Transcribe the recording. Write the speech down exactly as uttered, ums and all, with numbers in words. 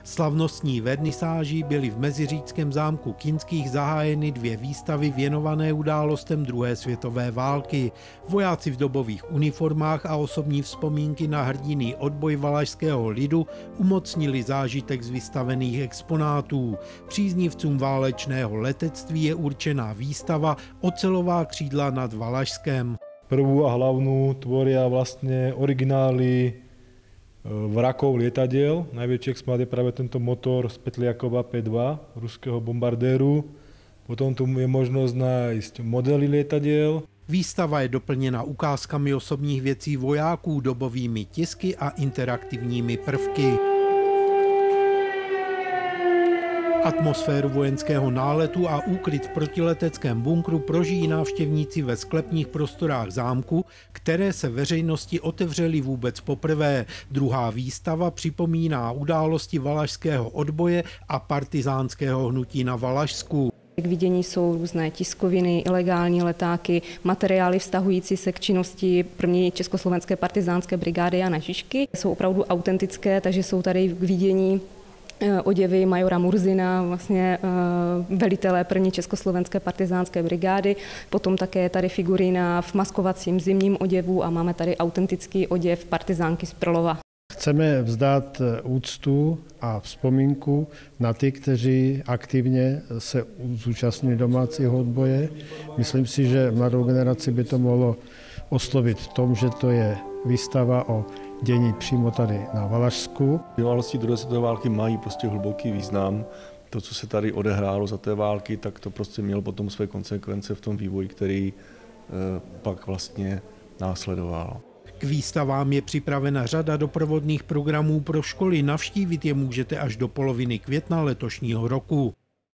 Slavnostní vernisáží byly v meziříčském zámku Kinských zahájeny dvě výstavy věnované událostem druhé světové války. Vojáci v dobových uniformách a osobní vzpomínky na hrdinný odboj valašského lidu umocnili zážitek z vystavených exponátů. Příznivcům válečného letectví je určená výstava Ocelová křídla nad Valašskem. Prvú a hlavnú tvoria vlastne originály vrakov lietadiel. Najväčší exponát je práve tento motor z Petliakova P dva, ruského bombardéru. Potom tu je možnosť nájsť modely lietadiel. Výstava je doplněna ukázkami osobních věcí vojáků, dobovými tisky a interaktivními prvky. Atmosféru vojenského náletu a úkryt v protileteckém bunkru prožijí návštěvníci ve sklepních prostorách zámku, které se veřejnosti otevřely vůbec poprvé. Druhá výstava připomíná události valašského odboje a partizánského hnutí na Valašsku. K vidění jsou různé tiskoviny, ilegální letáky, materiály vztahující se k činnosti první československé partizánské brigády Jana Žižky. Jsou opravdu autentické, takže jsou tady k vidění oděvy majora Murzina, vlastně velitelé první československé partizánské brigády. Potom také tady figurína v maskovacím zimním oděvu a máme tady autentický oděv partizánky z Prlova. Chceme vzdát úctu a vzpomínku na ty, kteří aktivně se zúčastnili domácího odboje. Myslím si, že mladou generaci by to mohlo oslovit v tom, že to je výstava o dění přímo tady na Valašsku. Události druhé světové války mají prostě hluboký význam. To, co se tady odehrálo za té války, tak to prostě mělo potom své konsekvence v tom vývoji, který eh, pak vlastně následoval. K výstavám je připravena řada doprovodných programů pro školy. Navštívit je můžete až do poloviny května letošního roku.